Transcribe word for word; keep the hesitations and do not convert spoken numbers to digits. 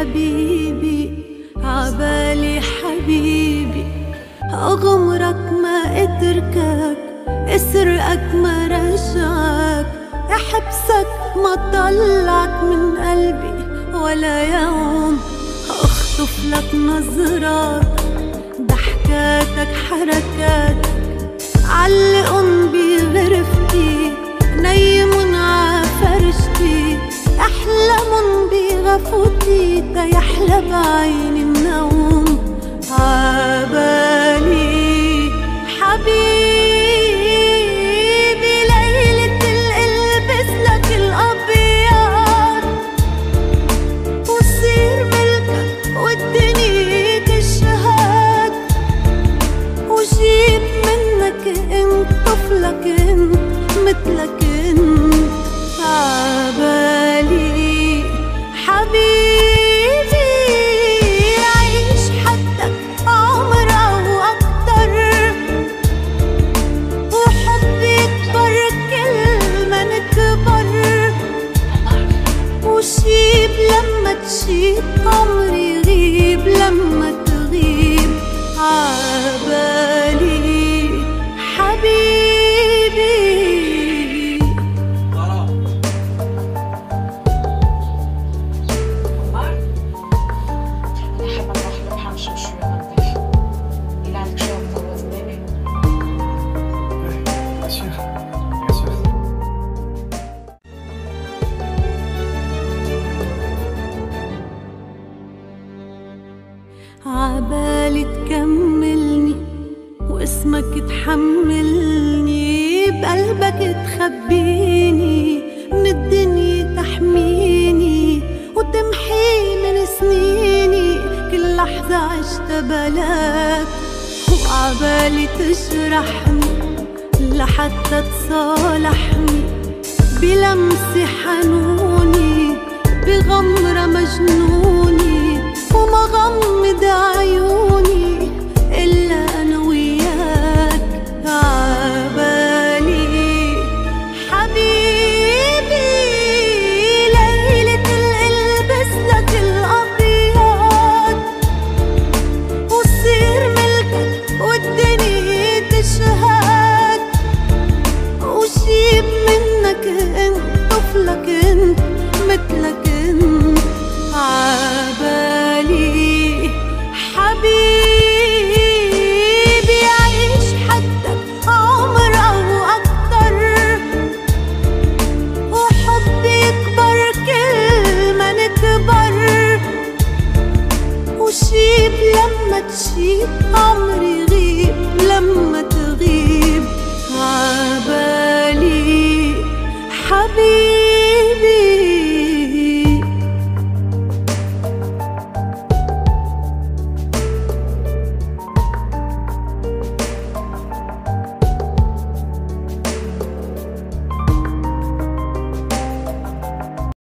حبيبي، عبالي حبيبي، أغمرك ما أتركك، أسرقك ما رجعك، أحبسك ما طلعك من قلبي ولا يوم، أخطف لك نظرات، ضحكاتك حركاتك، علقن بغرفتي، نيمن عفرشتي، أحلمن بغفوتي، تيحلى بعيني النوم، عبالي حبيبي، ليلة القلبس لك الأبيض، وصير ملكك والدنيا تشهد، وجيب منك انت طفلك انت مثلك انت، عبالي حبيبي، عيش حدك عمر او اكتر، وحبي يكبر كل ما نكبر، وشيب لما تشيب عمري يغيب لما تغيب، عبالي حبيبي. عبالي تكملني واسمك تحملني، بقلبك تخبيني، من الدنيا تحميني، وتمحي من سنيني كل لحظة عشتها بلاك، وعبالي تجرحني لحتى تصالحني، بلمسة حنوني، بغمرة مجنوني، وما غمض عيوني.